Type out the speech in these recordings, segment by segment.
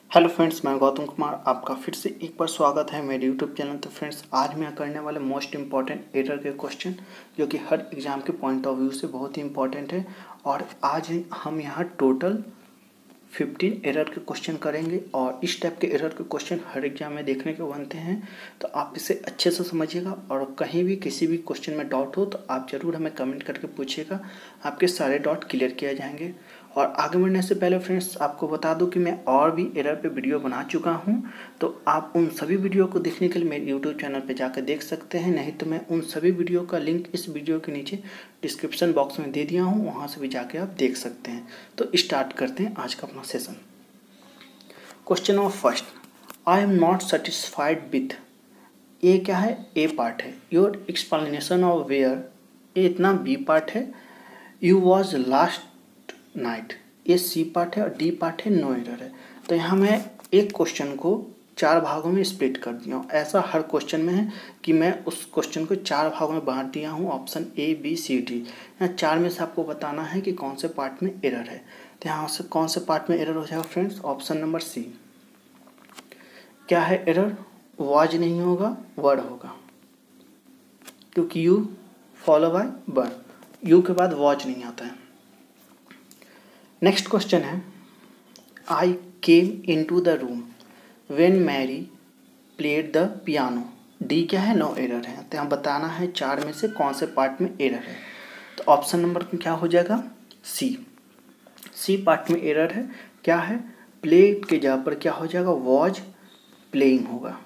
Hello friends, मैं गौतम कुमार। आपका फिर से एक बार स्वागत है मेरे यूट्यूब चैनल। तो फ्रेंड्स, आज मैं करने वाले मोस्ट इम्पॉर्टेंट एरर के क्वेश्चन जो कि हर एग्ज़ाम के पॉइंट ऑफ व्यू से बहुत ही इम्पॉर्टेंट है। और आज हम यहाँ टोटल 15 एरर के क्वेश्चन करेंगे और इस टाइप के एरर के क्वेश्चन हर एग्जाम में देखने को बनते हैं। तो आप इसे अच्छे से समझिएगा और कहीं भी किसी भी क्वेश्चन में डाउट हो तो आप ज़रूर हमें कमेंट करके पूछिएगा, आपके सारे डाउट क्लियर किए जाएंगे। और आगे बढ़ने से पहले फ्रेंड्स, आपको बता दूं कि मैं और भी एरर पे वीडियो बना चुका हूं, तो आप उन सभी वीडियो को देखने के लिए मेरे यूट्यूब चैनल पे जाकर देख सकते हैं। नहीं तो मैं उन सभी वीडियो का लिंक इस वीडियो के नीचे डिस्क्रिप्शन बॉक्स में दे दिया हूं, वहां से भी जाके आप देख सकते हैं। तो स्टार्ट करते हैं आज का अपना session. Question number first, I am not satisfied with. ये क्या है? ए पार्ट है। योर एक्सप्लेनेशन ऑफ वेयर, ये इतना बी पार्ट है। यू वॉज लास्ट नाइट, ये सी पार्ट है। और डी पार्ट है नो एरर है। तो यहाँ मैं एक क्वेश्चन को 4 भागों में स्प्लिट कर दिया हूँ। ऐसा हर क्वेश्चन में है कि मैं उस क्वेश्चन को 4 भागों में बांट दिया हूँ, option A B C D. यहाँ 4 में से आपको बताना है कि कौन से पार्ट में एरर है। तो यहाँ से कौन से पार्ट में एरर हो जाएगा फ्रेंड्स? ऑप्शन नंबर सी। क्या है एरर? वॉज नहीं होगा, वर्ड होगा, क्योंकि you follow by were, you के बाद वॉच नहीं आता है। नेक्स्ट क्वेश्चन है, I came into the room when Mary played the piano. D क्या है? नो एरर है। तो यहाँ बताना है 4 में से कौन से पार्ट में एरर है। तो ऑप्शन नंबर क्या हो जाएगा? सी। सी पार्ट में एरर है। क्या है? प्लेड के जगह पर क्या हो जाएगा? वॉज प्लेइंग होगा।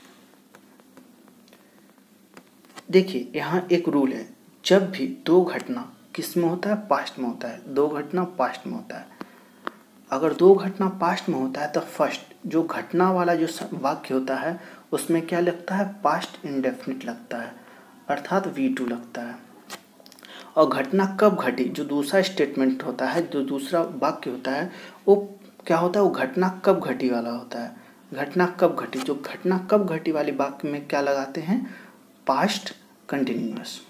देखिए, यहाँ एक रूल है, जब भी दो घटना किस में होता है? पास्ट में होता है। दो घटना पास्ट में होता है। अगर दो घटना पास्ट में होता है तो फर्स्ट जो घटना वाला जो वाक्य होता है उसमें क्या लगता है? पास्ट इंडेफिनिट लगता है, अर्थात V2 लगता है। और घटना कब घटी, जो दूसरा स्टेटमेंट होता है, जो दूसरा वाक्य होता है, वो क्या होता है? वो घटना कब घटी वाला होता है। घटना कब घटी, जो घटना कब घटी वाली वाक्य में क्या लगाते हैं? Past continuous.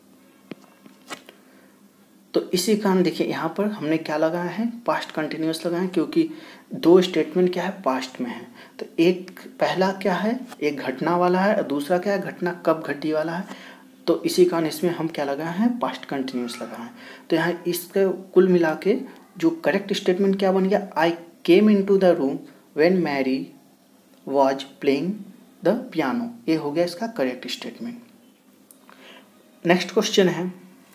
तो इसी कारण देखिए यहाँ पर हमने क्या लगाया है? पास्ट कंटिन्यूअस लगाया है, क्योंकि दो स्टेटमेंट क्या है? पास्ट में है। तो एक पहला क्या है? एक घटना वाला है, और दूसरा क्या है? घटना कब घटी वाला है। तो इसी कारण इसमें हम क्या लगाए हैं? पास्ट कंटिन्यूअस लगाए हैं। तो यहाँ इसके कुल मिला के जो करेक्ट स्टेटमेंट क्या बन गया? I came into the room when Mary was playing the piano. ये हो गया इसका करेक्ट स्टेटमेंट। नेक्स्ट क्वेश्चन है,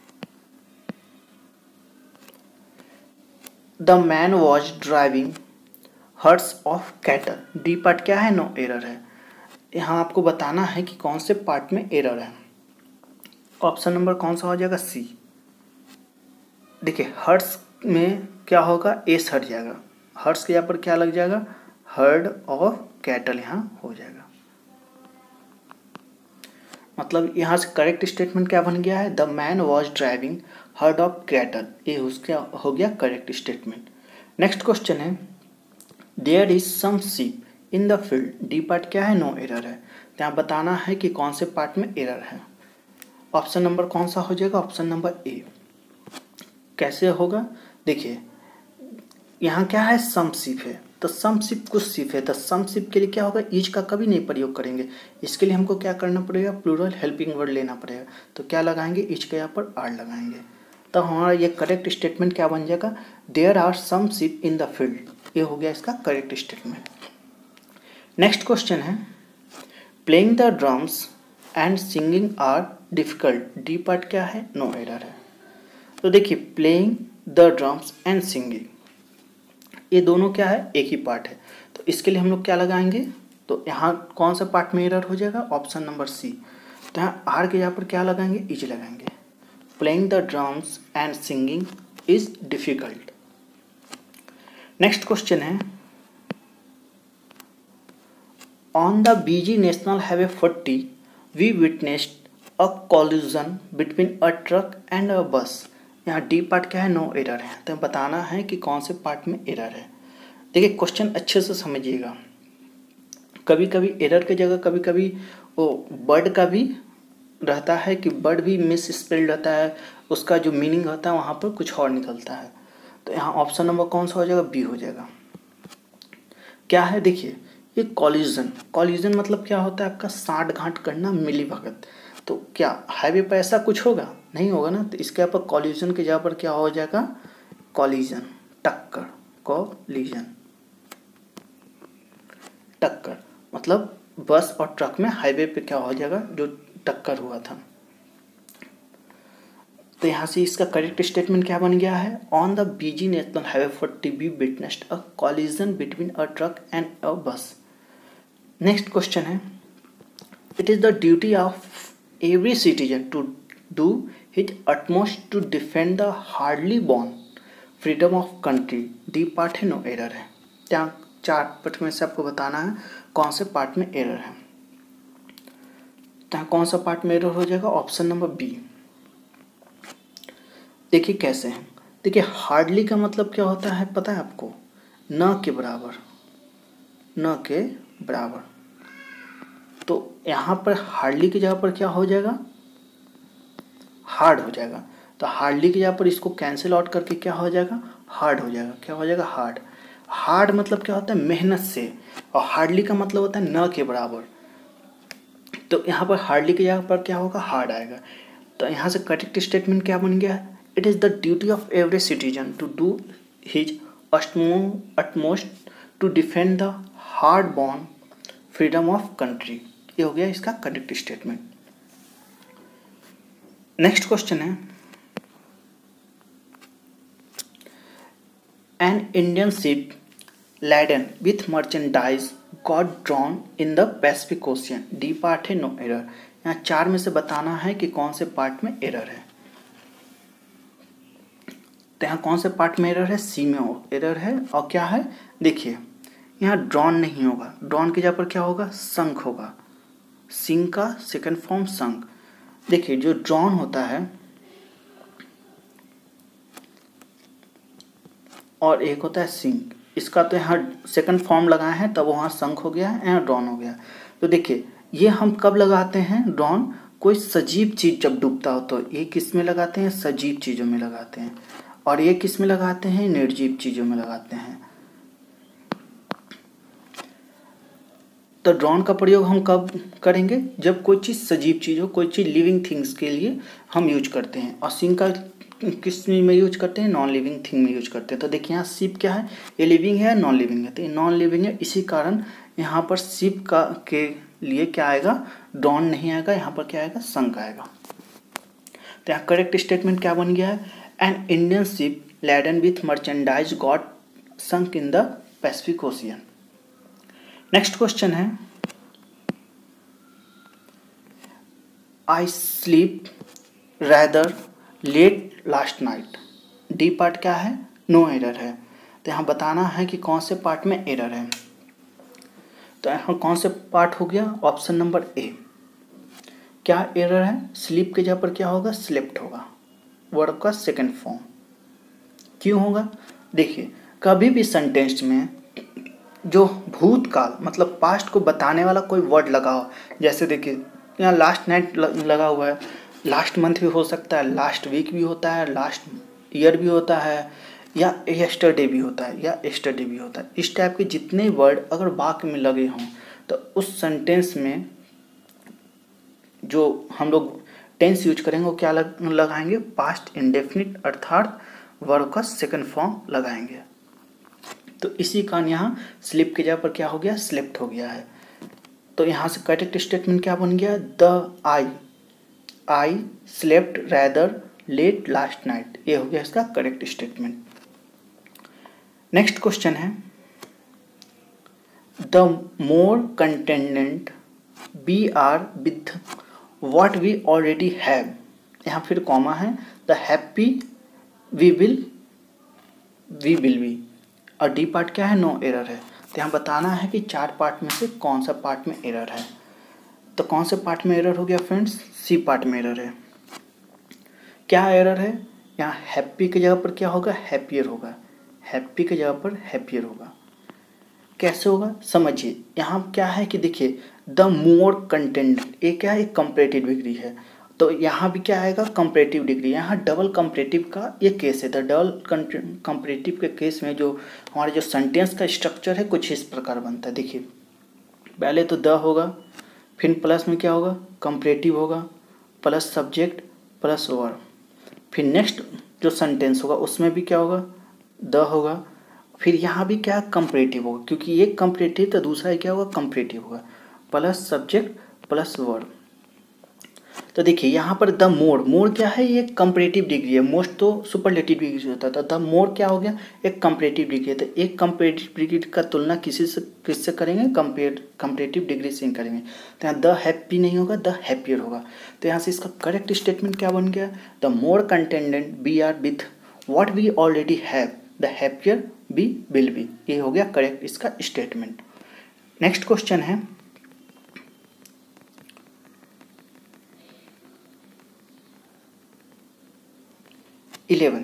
the man was driving herds of cattle. D part क्या है? नो एरर है। यहाँ आपको बताना है कि कौन से पार्ट में एरर है। ऑप्शन नंबर कौन सा हो जाएगा? सी। देखिए, हर्ड्स में क्या होगा? एस हट जाएगा। हर्ड्स के यहाँ पर क्या लग जाएगा? हर्ड ऑफ कैटल यहाँ हो जाएगा। मतलब यहाँ से करेक्ट स्टेटमेंट क्या बन गया है? The man was driving herd of cattle. ये उसका हो गया करेक्ट स्टेटमेंट। नेक्स्ट क्वेश्चन है, there is some sheep in the field. D part क्या है? नो एरर है। तो यहाँ बताना है कि कौन से पार्ट में एरर है। ऑप्शन नंबर कौन सा हो जाएगा? Option number A. कैसे होगा? देखिए, यहाँ क्या है? सम शीप है, तो सम शीप कुछ शीप है, तो सम शीप के लिए क्या होगा? इज का कभी नहीं प्रयोग करेंगे। इसके लिए हमको क्या करना पड़ेगा? प्लूरल हेल्पिंग वर्ड लेना पड़ेगा। तो क्या लगाएंगे? इज के यहाँ पर आर लगाएंगे। तो हमारा ये करेक्ट स्टेटमेंट क्या बन जाएगा? There are some sheep in the field. ये हो गया इसका करेक्ट स्टेटमेंट। नेक्स्ट क्वेश्चन है, playing the drums and singing are difficult. D part क्या है? नो एरर है। तो देखिए, playing the drums and singing, ये दोनों क्या है? एक ही पार्ट है। तो इसके लिए हम लोग क्या लगाएंगे? तो यहाँ कौन सा पार्ट में एरर हो जाएगा? Option number C. तो यहाँ आर के यहाँ पर क्या लगाएंगे? इज लगाएंगे। Playing the drums and singing is difficult. Next question है, on the BG national highway 40 we witnessed a collision between a truck and a bus. यहाँ डी पार्ट क्या है? नो एरर है। तो बताना है कि कौन से पार्ट में एरर है। देखिए, क्वेश्चन अच्छे से समझिएगा। कभी कभी एरर की जगह कभी कभी वो वर्ड का भी रहता है कि वर्ड भी मिस स्पेल्ड रहता है, उसका जो मीनिंग होता है वहाँ पर कुछ और निकलता है। तो यहाँ ऑप्शन नंबर कौन सा हो जाएगा? बी हो जाएगा। क्या है देखिए, ये कॉलिजन मतलब क्या होता है आपका साठ घाट करना मिली भगत। तो क्या हाईवे पर ऐसा कुछ होगा? नहीं होगा ना। तो इसके ऊपर कॉलिजन के जगह पर क्या हो जाएगा? कॉलिजन, टक्कर, कॉलिजन, टक्कर मतलब बस और ट्रक में हाईवे पे क्या हो जाएगा? जो टक्कर हुआ था। तो यहाँ से इसका करेक्ट स्टेटमेंट क्या बन गया है? On the BG national highway 40 witnessed a collision between a truck and a bus. Next question है, it is the duty of every citizen to do his utmost to defend the hardly born freedom of country. D part है, no error है। क्या चार part में से आपको बताना है कौन से पार्ट में एरर है। तो कौन सा पार्ट में एरर हो जाएगा? Option number B. देखिए कैसे है, देखिए हार्डली का मतलब क्या होता है पता है आपको? न के बराबर, न के बराबर। तो यहाँ पर हार्डली की जगह पर क्या हो जाएगा? हार्ड हो जाएगा। तो हार्डली की जगह पर इसको कैंसिल आउट करके क्या हो जाएगा? हार्ड हो जाएगा। क्या हो जाएगा? हार्ड। हार्ड मतलब क्या होता है? मेहनत से। और हार्डली का मतलब होता है न के बराबर। तो यहाँ पर हार्डली की जगह पर क्या होगा? हार्ड आएगा। तो यहाँ से करेक्ट स्टेटमेंट क्या बन गया है? It is the duty of every citizen to do his utmost to defend the hard born freedom of country. ये हो गया इसका करेक्ट स्टेटमेंट। नेक्स्ट क्वेश्चन है, an Indian ship laden with merchandise got drawn in the Pacific Ocean। D part है, no error. यहाँ चार में से बताना है कि कौन से पार्ट में एरर है। तो यहाँ कौन से पार्ट में एरर है? सी में एरर है। और क्या है देखिए, यहाँ ड्रॉन नहीं होगा, ड्रॉन की जगह पर क्या होगा? संक होगा। सिंक का सेकंड फॉर्म संक। देखिए जो ड्रॉन होता है और एक होता है सिंक, इसका तो यहाँ सेकंड फॉर्म लगाए हैं तब वहाँ संक हो गया है, यहाँ ड्रॉन हो गया। तो देखिए ये हम कब लगाते हैं ड्रॉन? कोई सजीव चीज़ जब डूबता हो तो ये किस में लगाते हैं? सजीव चीज़ों में लगाते हैं। और ये किस में लगाते हैं? निर्जीव चीज़ों में लगाते हैं। तो ड्रॉन का प्रयोग हम कब करेंगे? जब कोई चीज़ सजीव चीज़ हो, कोई चीज़ लिविंग थिंग्स के लिए हम यूज करते हैं। और सिंक का किस में यूज करते हैं? नॉन लिविंग थिंग में यूज करते हैं। तो देखिए यहाँ शिप क्या है? ये लिविंग है, नॉन लिविंग है। तो ये नॉन लिविंग है, इसी कारण यहाँ पर शिप का के लिए क्या आएगा? ड्रॉन नहीं आएगा, यहाँ पर क्या आएगा? संक आएगा। तो यहाँ करेक्ट स्टेटमेंट क्या बन गया है? An Indian ship laden with merchandise got sunk in the Pacific Ocean. Next question है, I sleep rather late last night. D part क्या है? नो एरर है। तो यहाँ बताना है कि कौन से पार्ट में एरर है। तो यहाँ कौन से पार्ट हो गया? Option number A. क्या एरर है? स्लीप के जगह पर क्या होगा? स्लेप्ट होगा, वर्ब का सेकंड फॉर्म। क्यों होगा? देखिए कभी भी सेंटेंस में जो भूतकाल मतलब पास्ट को बताने वाला कोई वर्ड लगा हो, जैसे देखिए यहाँ लास्ट नाइट लगा हुआ है, लास्ट मंथ भी हो सकता है, लास्ट वीक भी होता है, लास्ट ईयर भी होता है, या यस्टरडे भी होता है, या यस्टरडे भी होता है। इस टाइप के जितने वर्ड अगर वाक्य में लगे हों तो उस सेंटेंस में जो हम लोग टेंस यूज करेंगे वो क्या लगाएंगे? पास्ट इंडेफिनिट अर्थात वर्ब का सेकंड फॉर्म लगाएंगे। तो इसी कारण यहाँ स्लिप की जगह पर क्या हो गया? स्लिप्ट हो गया है। तो यहाँ से करेक्ट स्टेटमेंट क्या बन गया? The I slept rather late last night. ये हो गया इसका करेक्ट स्टेटमेंट। नेक्स्ट क्वेश्चन है, the more contented we are with what we already have. यहाँ फिर कॉमा है, the happy we will be. और डी पार्ट क्या है? नो एरर है। तो यहाँ बताना है कि चार पार्ट में से कौन सा पार्ट में एरर है। तो कौन से पार्ट में एरर हो गया फ्रेंड्स? सी पार्ट में एरर है। क्या एरर है? यहाँ हैप्पी की जगह पर क्या होगा? हैप्पियर होगा। हैप्पी की जगह पर हैप्पियर होगा। कैसे होगा समझिए। यहाँ क्या है कि देखिए द मोर कंटेंट, ये क्या है? एक कंपैरेटिव डिग्री है। तो यहाँ भी क्या आएगा, कंपैरेटिव डिग्री। यहाँ डबल कंपैरेटिव का ये केस है। तो डबल कंपैरेटिव के केस में जो हमारे जो सेंटेंस का स्ट्रक्चर है कुछ इस प्रकार बनता है। देखिए पहले तो द होगा, फिर प्लस में क्या होगा, कंपैरेटिव होगा, प्लस सब्जेक्ट प्लस वर्ब, फिर नेक्स्ट जो सेंटेंस होगा उसमें भी क्या होगा, द होगा, फिर यहाँ भी क्या कंपैरेटिव होगा, क्योंकि एक कंपैरेटिव तो दूसरा क्या होगा, कंपैरेटिव होगा, प्लस सब्जेक्ट प्लस वर्ब। तो देखिए यहाँ पर द मोर क्या है, ये कंपैरेटिव डिग्री है। मोस्ट तो सुपरलेटिव डिग्री से होता था, द मोर क्या हो गया, एक कंपैरेटिव डिग्री है। तो एक कंपैरेटिव डिग्री का तुलना किससे करेंगे, कंपैरेटिव डिग्री से करेंगे। तो यहाँ द हैप्पी नहीं होगा, द हैप्पियर होगा। तो यहाँ से इसका करेक्ट स्टेटमेंट क्या बन गया, the more contented we are with what we already have, the happier we will be. ये हो गया करेक्ट इसका स्टेटमेंट। नेक्स्ट क्वेश्चन है 11.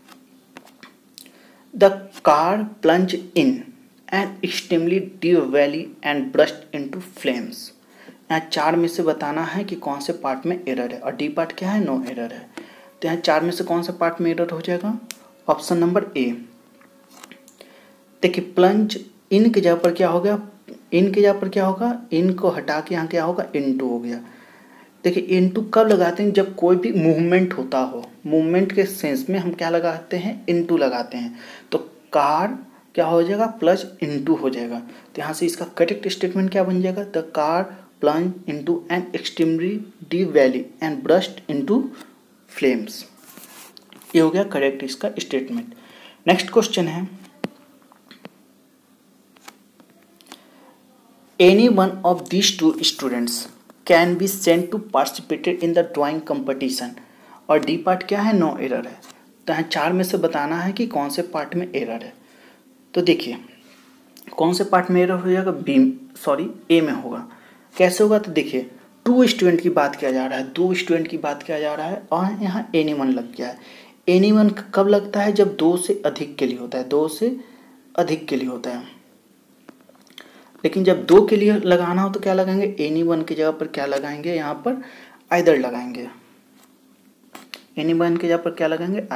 The car plunged in an extremely deep valley and burst into flames. यहाँ 4 में से बताना है कि कौन से पार्ट में एरर है, और डी पार्ट क्या है, नो एरर है। तो यहाँ 4 में से कौन सा पार्ट में एरर हो जाएगा, ऑप्शन नंबर ए। देखिए प्लंज इन की जगह पर क्या हो गया, इन की जगह पर क्या होगा, इन को हटा के यहाँ क्या होगा, इनटू हो गया। देखिए इनटू कब लगाते हैं, जब कोई भी मूवमेंट होता हो, मूवमेंट के सेंस में हम क्या लगाते हैं, इनटू लगाते हैं। तो कार क्या हो जाएगा, प्लस इनटू हो जाएगा। तो यहाँ से इसका करेक्ट स्टेटमेंट क्या बन जाएगा, the car plunge into an extremely deep valley and burst into flames. ये हो गया करेक्ट इसका स्टेटमेंट। नेक्स्ट क्वेश्चन है any one of these two students can be sent to participated in the drawing competition, और D part क्या है, no error है। तो यहाँ 4 में से बताना है कि कौन से पार्ट में एरर है। तो देखिए कौन से पार्ट में एरर हो जाएगा, ए में होगा। कैसे होगा, तो देखिए 2 स्टूडेंट की बात किया जा रहा है, 2 स्टूडेंट की बात किया जा रहा है, और यहाँ एनीवन लग गया है। एनीवन कब लगता है, जब 2 से अधिक के लिए होता है, 2 से अधिक के लिए होता है। लेकिन जब 2 के लिए लगाना हो तो क्या लगाएंगे, एनीवन की जगह पर क्या लगाएंगे, यहाँ पर आइदर लगाएंगे। एनीवन की जगह पर क्या लगाएंगे,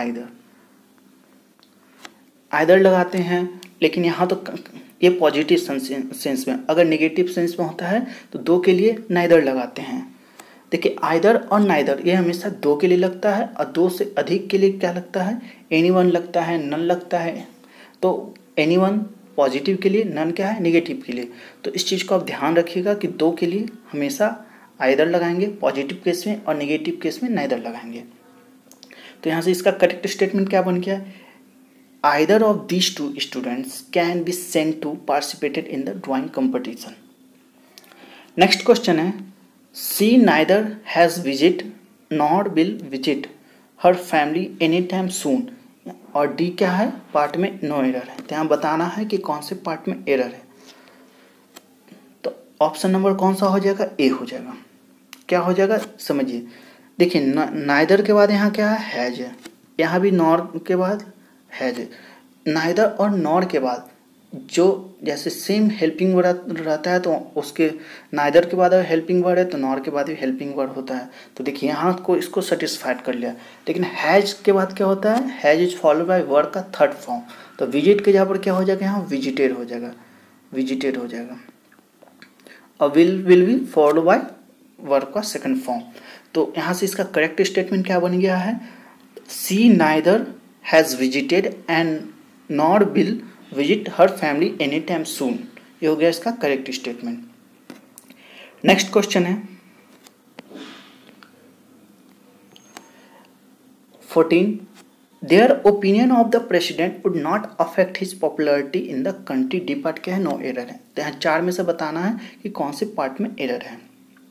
आइदर लगाते हैं। लेकिन यहाँ तो ये पॉजिटिव सेंस में, अगर नेगेटिव सेंस में होता है तो 2 के लिए नाइदर लगाते हैं। देखिए आइदर और नाइदर ये हमेशा 2 के लिए लगता है, और 2 से अधिक के लिए क्या लगता है, एनीवन लगता है, नन लगता है। तो एनीवन पॉजिटिव के लिए, नन क्या है, नेगेटिव के लिए। तो इस चीज़ को आप ध्यान रखिएगा कि 2 के लिए हमेशा आइदर लगाएंगे पॉजिटिव केस में, और नेगेटिव केस में नाइदर लगाएंगे। तो यहाँ से इसका करेक्ट स्टेटमेंट क्या बन गया, either of these 2 students can be sent to participated in the drawing competition. Next question है she neither has visit nor will visit her family any time soon, और डी क्या है, पार्ट में no error है। तो यहाँ बताना है कि कौन से पार्ट में एरर है। तो ऑप्शन नंबर कौन सा हो जाएगा, ए हो जाएगा। क्या हो जाएगा समझिए, देखिए नाइदर के बाद यहाँ क्या है, हैज है, यहाँ भी नॉर के बाद हैज है। नाइदर और नॉर के बाद जो जैसे सेम हेल्पिंग वर्ड रहता है, तो उसके नाइदर के बाद अगर हेल्पिंग वर्ड है तो नॉर के बाद भी हेल्पिंग वर्ड होता है। तो देखिए यहाँ को इसको सेटिस्फाइड कर लिया। लेकिन हैज के बाद क्या होता है, has is followed by verb का थर्ड फॉर्म। तो विजिट के जहाँ पर क्या हो जाएगा, यहाँ विजिटेड हो जाएगा, विजिटेड हो जाएगा। और will be followed by verb का सेकंड फॉर्म। तो यहाँ से इसका करेक्ट स्टेटमेंट क्या बन गया है, she neither has visited and nor will visit her family any time soon. ये हो गया इसका करेक्ट स्टेटमेंट। नेक्स्ट क्वेश्चन है 14 their opinion of the president would not affect his popularity in the country. D part क्या है, no error है। तो यहाँ 4 में से बताना है कि कौन से पार्ट में एरर है।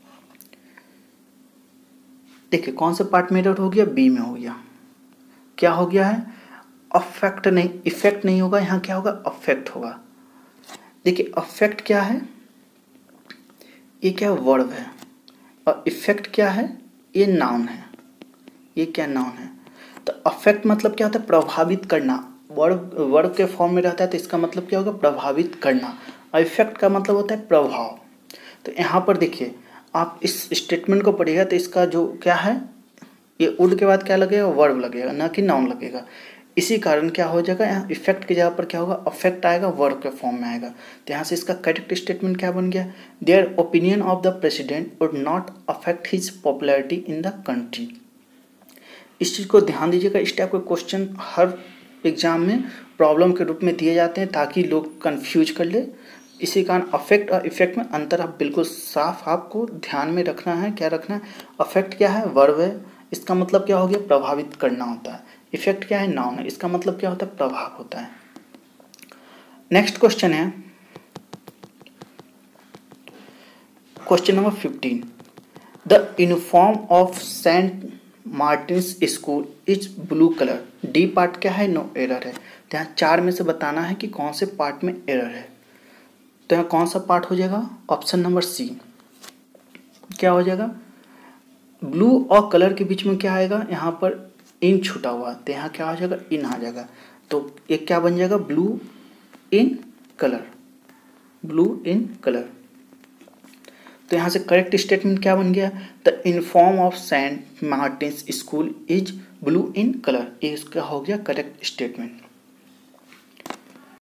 देखिए कौन से पार्ट में एरर हो गया, बी में हो गया। क्या हो गया है, अफेक्ट नहीं, इफेक्ट नहीं होगा, यहाँ क्या होगा, अफेक्ट होगा। देखिए अफेक्ट क्या है, ये क्या वर्ब है, और इफेक्ट क्या है, ये नाउन है। ये क्या नाउन है। तो अफेक्ट मतलब क्या होता है, प्रभावित करना। वर्ब के फॉर्म में रहता है तो इसका मतलब क्या होगा, प्रभावित करना। और इफेक्ट का मतलब होता है प्रभाव। तो यहाँ पर देखिए आप इस स्टेटमेंट को पढ़िएगा तो इसका जो क्या है, ये वुड के बाद क्या लगेगा, वर्ब लगेगा, ना कि नाउन लगेगा। इसी कारण क्या हो जाएगा, यहाँ इफेक्ट की जगह पर क्या होगा, अफेक्ट आएगा, वर्ब के फॉर्म में आएगा। तो यहाँ से इसका करेक्ट स्टेटमेंट क्या बन गया, their opinion of the president would not affect his popularity in the country. इस चीज़ को ध्यान दीजिएगा, इस टाइप के क्वेश्चन हर एग्जाम में प्रॉब्लम के रूप में दिए जाते हैं ताकि लोग कंफ्यूज कर ले। इसी कारण अफेक्ट और इफेक्ट में अंतर आप बिल्कुल साफ आपको ध्यान में रखना है। क्या रखना है, अफेक्ट क्या है, वर्ब है, इसका मतलब क्या हो गया, प्रभावित करना होता है। इफेक्ट क्या है, नाउन है, इसका मतलब क्या होता है, प्रभाव होता है। नेक्स्ट क्वेश्चन है question number 15। The uniform of Saint Martin's School is blue colour. D part क्या है, नो एरर है। तो यहाँ 4 में से बताना है कि कौन से पार्ट में एरर है। तो यहाँ कौन सा पार्ट हो जाएगा, ऑप्शन नंबर सी क्या हो जाएगा, ब्लू और कलर के बीच में क्या आएगा, यहाँ पर इन छूटा हुआ, तो यहाँ क्या हो जाएगा, इन आ जाएगा। तो एक क्या बन जाएगा, blue in colour, blue in colour. तो यहाँ से करेक्ट स्टेटमेंट क्या बन गया, the uniform of Saint Martin's School is blue in colour. ये इसका हो गया करेक्ट स्टेटमेंट।